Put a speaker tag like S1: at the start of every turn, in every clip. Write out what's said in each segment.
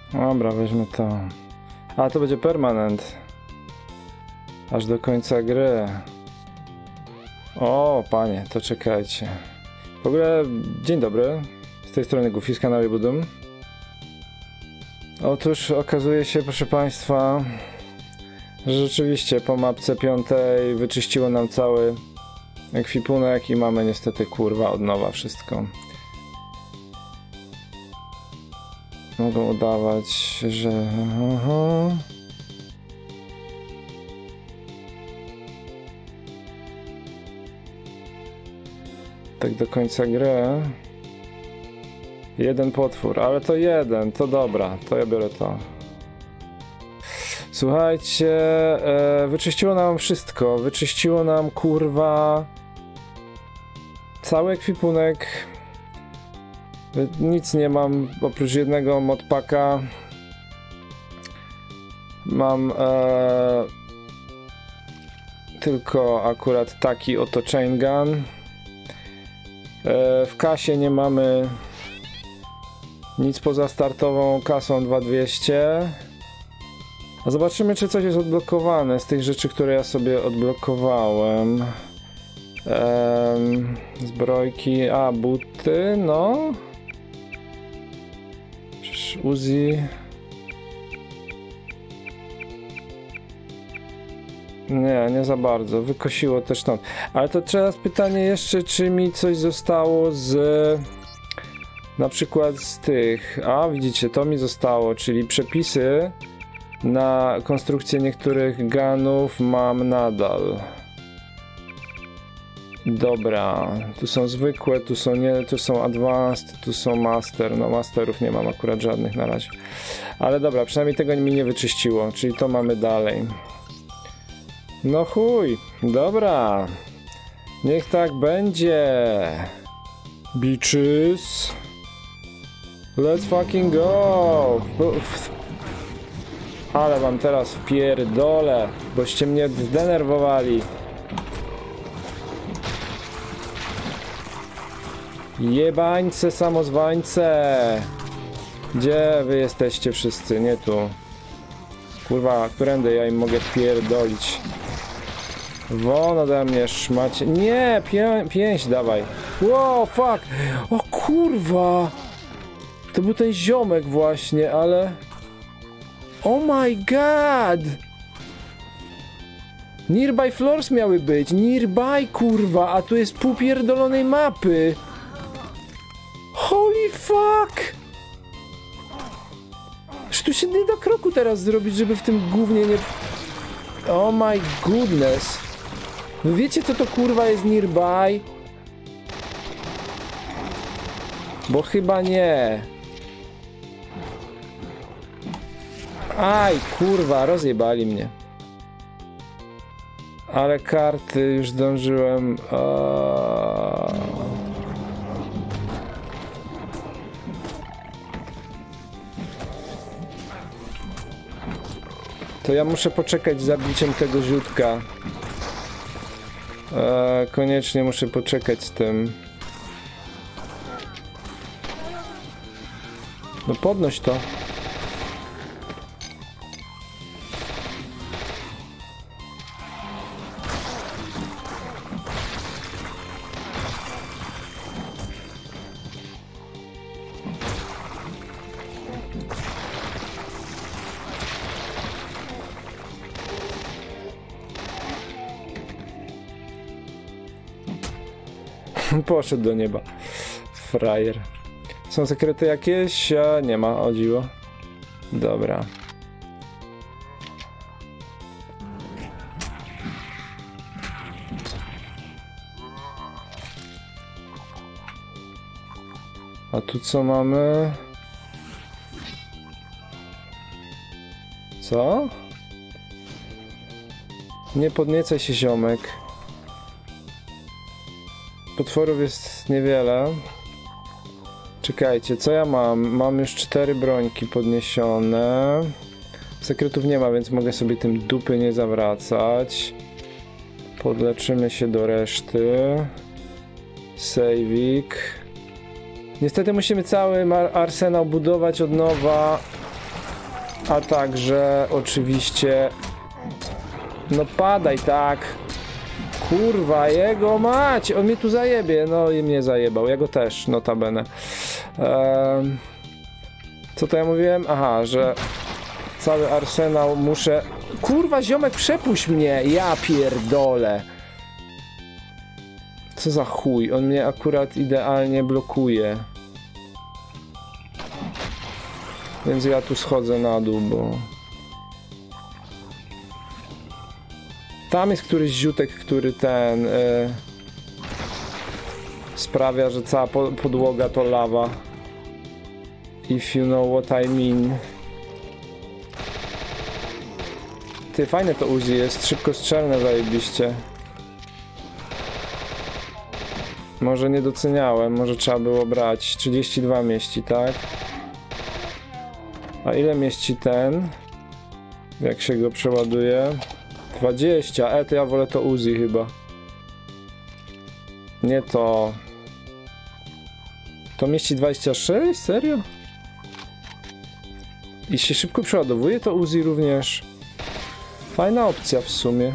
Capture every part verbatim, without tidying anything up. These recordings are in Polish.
S1: Dobra, weźmy to. A, to będzie permanent. Aż do końca gry. O, panie, to czekajcie. W ogóle, dzień dobry. Z tej strony Goofy z kanału Budum. Otóż okazuje się, proszę państwa, że rzeczywiście po mapce piątej wyczyściło nam cały ekwipunek i mamy niestety kurwa od nowa wszystko. Mogą udawać, że... Aha. Tak do końca gry. Jeden potwór, ale to jeden, to dobra, to ja biorę to. Słuchajcie, e, wyczyściło nam wszystko, wyczyściło nam kurwa cały ekwipunek. Nic nie mam oprócz jednego modpacka. Mam e, tylko akurat taki oto chain gun. E, w kasie nie mamy nic poza startową kasą dwa tysiące dwieście. A zobaczymy, czy coś jest odblokowane z tych rzeczy, które ja sobie odblokowałem. Ehm, zbrojki, a buty, no. Uzi. Nie, nie za bardzo. Wykosiło też stąd. Ale to teraz pytanie jeszcze, czy mi coś zostało z... Na przykład z tych... A, widzicie, to mi zostało, czyli przepisy na konstrukcję niektórych gunów mam nadal. Dobra, tu są zwykłe, tu są nie, tu są advanced, tu są master. No masterów nie mam akurat żadnych na razie. Ale dobra, przynajmniej tego mi nie wyczyściło, czyli to mamy dalej. No chuj, dobra. Niech tak będzie. Bitches. Let's fucking go. Ale wam teraz wpierdolę, boście mnie zdenerwowali. Jebańce, samozwańce! Gdzie wy jesteście wszyscy? Nie tu. Kurwa, którędy ja im mogę wpierdolić? Won ode mnie, szmacie. Nie! Pię pięść dawaj. Wow, fuck! O kurwa! To był ten ziomek właśnie, ale... Oh my god! Nearby floors miały być. Nearby, kurwa! A tu jest pół pierdolonej mapy. Holy fuck! Czy tu się nie da kroku teraz zrobić, żeby w tym gównie nie... Oh my goodness! Wy wiecie, co to kurwa jest nearby? Bo chyba nie. Aj, kurwa, rozjebali mnie. Ale karty już zdążyłem... O... To ja muszę poczekać z zabiciem tego ziutka. Eee, koniecznie muszę poczekać z tym. No podnoś to. Poszedł do nieba. Frajer. Są sekrety jakieś? A nie ma, o dziwo. Dobra. A tu co mamy? Co? Nie podniecaj się, ziomek. Potworów jest niewiele. Czekajcie, co ja mam? Mam już cztery brońki podniesione. Sekretów nie ma, więc mogę sobie tym dupy nie zawracać. Podleczymy się do reszty. Saveik. Niestety musimy cały arsenał budować od nowa. A także oczywiście... No padaj tak. Kurwa, jego mać! On mnie tu zajebie. No i mnie zajebał. Ja go też, notabene. Ehm, co to ja mówiłem? Aha, że cały arsenał muszę... Kurwa, ziomek, przepuść mnie! Ja pierdolę. Co za chuj? On mnie akurat idealnie blokuje. Więc ja tu schodzę na dół, bo... Tam jest któryś ziutek, który ten... Yy, sprawia, że cała po podłoga to lawa. If you know what I mean. Ty, fajne to Uzi jest, szybkostrzelne zajebiście. Może nie doceniałem, może trzeba było brać. trzydzieści dwa mieści, tak? A ile mieści ten? Jak się go przeładuje? dwadzieścia. E, to ja wolę to Uzi chyba. Nie to. To mieści dwadzieścia sześć? Serio? I się szybko przeładowuje to Uzi również. Fajna opcja w sumie.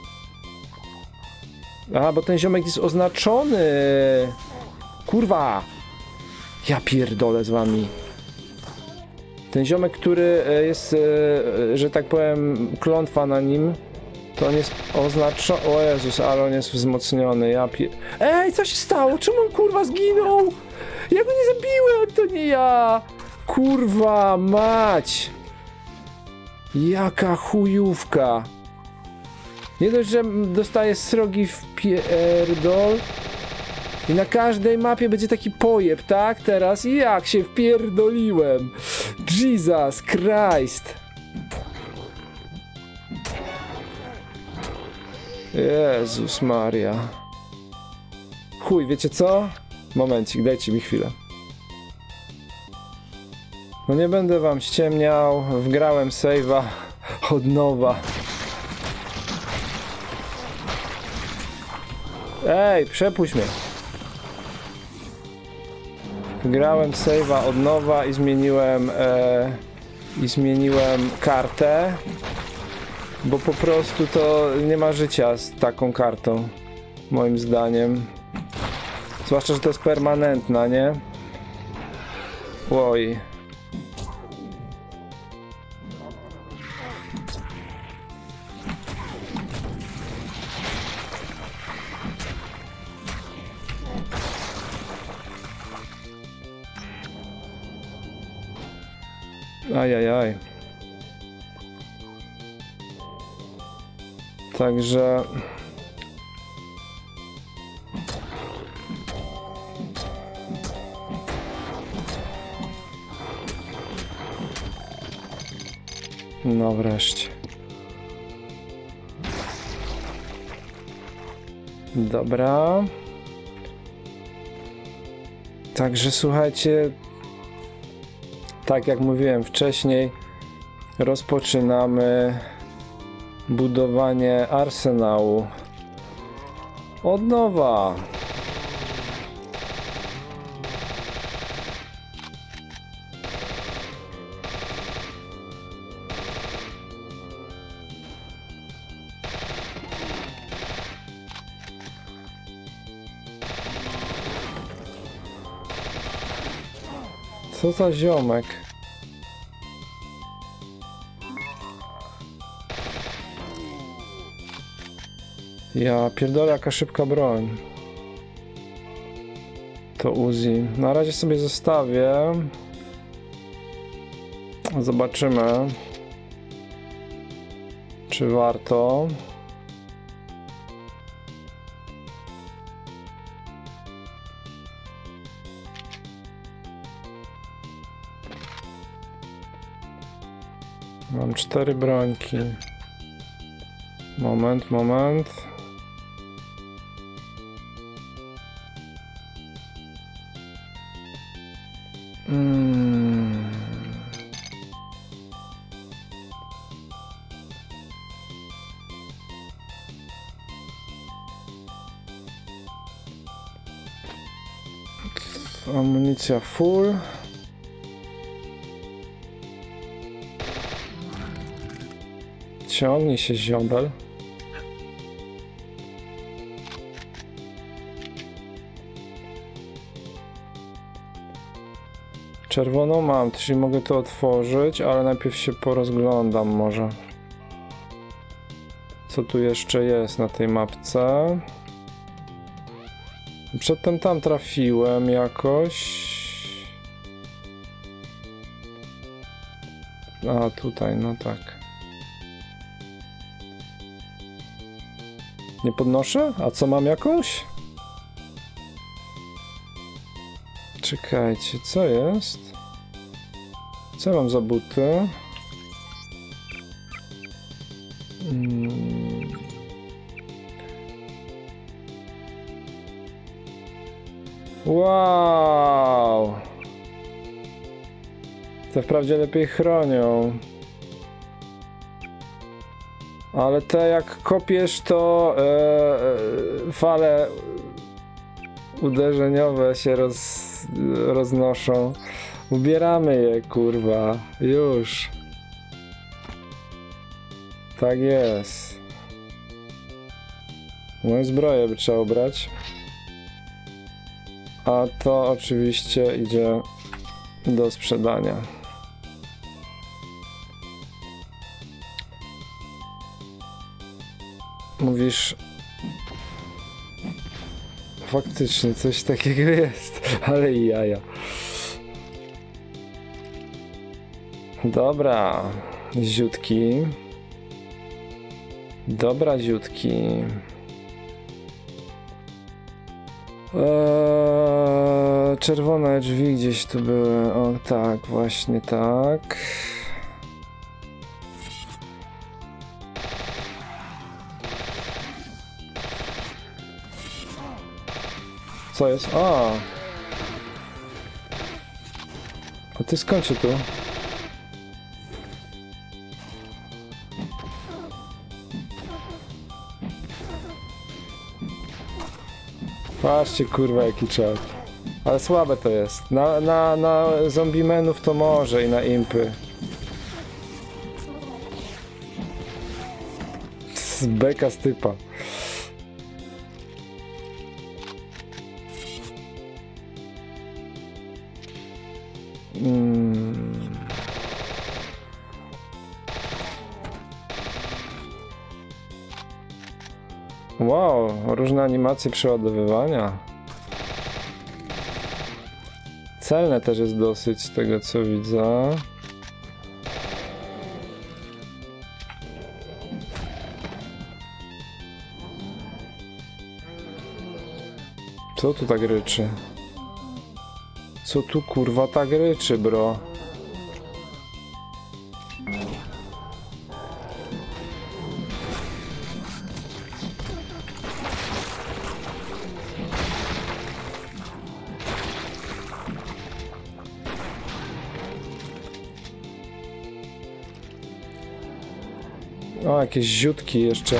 S1: Aha, bo ten ziomek jest oznaczony. Kurwa! Ja pierdolę z wami. Ten ziomek, który jest, że tak powiem, klątwa na nim, to on jest oznaczony... O Jezus, ale on jest wzmocniony, ja pier... Ej, co się stało? Czemu on kurwa zginął? Ja go nie zabiłem, to nie ja! Kurwa mać! Jaka chujówka! Nie dość, że dostaję srogi w pierdol i na każdej mapie będzie taki pojeb, tak? Teraz jak się wpierdoliłem! Jesus Christ! Jezus Maria. Chuj, wiecie co? Momencik, dajcie mi chwilę. No nie będę wam ściemniał, wgrałem save'a od nowa. Ej, przepuść mnie. Grałem save'a od nowa i zmieniłem e, i zmieniłem kartę, bo po prostu to nie ma życia z taką kartą, moim zdaniem. Zwłaszcza, że to jest permanentna, nie? Oj. Ajajaj. Także... No wreszcie. Dobra. Także słuchajcie... Tak jak mówiłem wcześniej, rozpoczynamy budowanie arsenału od nowa. Co za ziomek? Ja pierdolę, jaka szybka broń. To Uzi. Na razie sobie zostawię. Zobaczymy, czy warto. Mam cztery brońki. Moment, moment. Hmm. Amunicja full. Ciągnij się, ziobel. Czerwoną mam, czyli mogę to otworzyć, ale najpierw się porozglądam może. Co tu jeszcze jest na tej mapce? Przedtem tam trafiłem jakoś. A, tutaj, no tak. Nie podnoszę? A co mam jakąś? Czekajcie, co jest? Co mam za buty? Hmm. Wow! Te wprawdzie lepiej chronią. Ale te jak kopiesz, to e, e, fale uderzeniowe się roz, roznoszą. Ubieramy je, kurwa. Już. Tak jest. Moją zbroję by trzeba ubrać. A to oczywiście idzie do sprzedania. Mówisz... Faktycznie coś takiego jest, ale i jaja. Dobra, ziutki. Dobra, ziutki. Eee, czerwone drzwi gdzieś tu były. O tak, właśnie tak. Co jest? A! A ty skąd się tu? Patrzcie, kurwa, jaki czat. Ale słabe to jest. Na, na, na zombimenów to może i na impy. Z beka z typa. Hmm. Wow, różne animacje przeładowywania. Celne też jest dosyć z tego co widzę. Co tu tak ryczy? Co tu kurwa tak ryczy, bro? O, jakieś ziutki jeszcze.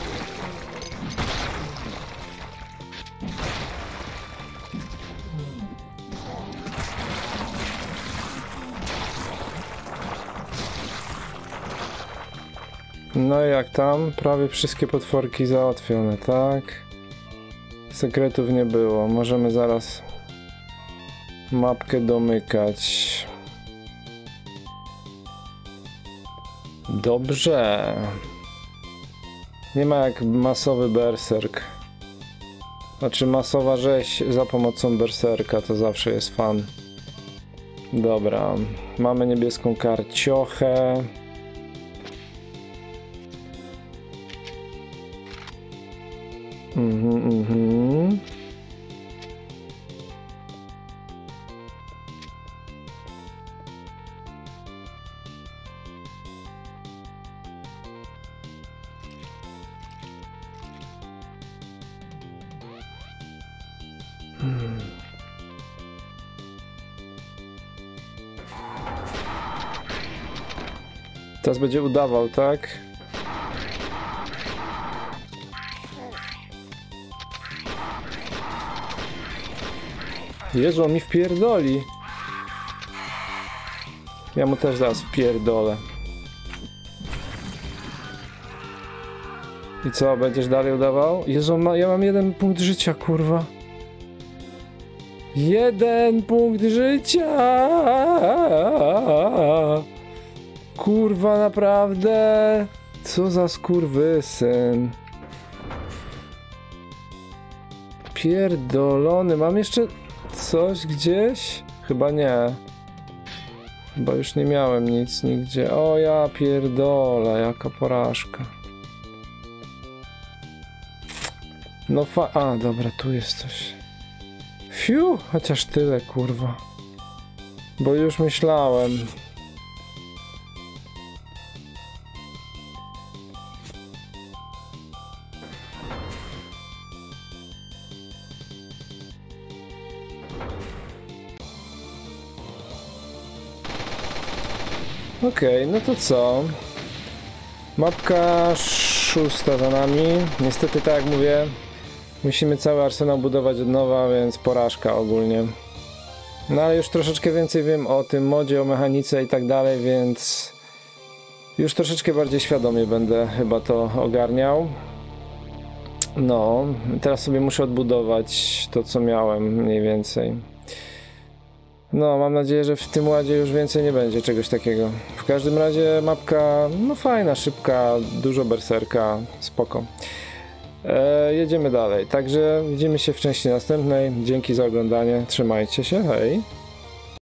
S1: No i jak tam? Prawie wszystkie potworki załatwione, tak? Sekretów nie było. Możemy zaraz mapkę domykać. Dobrze. Nie ma jak masowy berserk. Znaczy masowa rzeź za pomocą berserka to zawsze jest fan. Dobra. Mamy niebieską karciochę. Mhm, mhm. Hmm. Teraz będzie udawał, tak? Jezu, on mi wpierdoli. Ja mu też zaraz wpierdolę. I co, będziesz dalej udawał? Jezu, ma, ja mam jeden punkt życia, kurwa. Jeden punkt życia! Kurwa, naprawdę? Co za skurwysyn. Pierdolony, mam jeszcze coś gdzieś? Chyba nie. Chyba już nie miałem nic nigdzie. O ja pierdolę, jaka porażka. No fa... A, dobra, tu jest coś. Fiu, chociaż tyle, kurwa. Bo już myślałem. Okej, okay, no to co? Mapka szósta za nami. Niestety, tak jak mówię, musimy cały arsenał budować od nowa, więc porażka ogólnie. No ale już troszeczkę więcej wiem o tym modzie, o mechanice i tak dalej, więc już troszeczkę bardziej świadomie będę chyba to ogarniał. No, teraz sobie muszę odbudować to, co miałem mniej więcej. No, mam nadzieję, że w tym ładzie już więcej nie będzie czegoś takiego. W każdym razie mapka, no fajna, szybka, dużo berserka, spoko. E, jedziemy dalej, także widzimy się w części następnej. Dzięki za oglądanie, trzymajcie się, hej!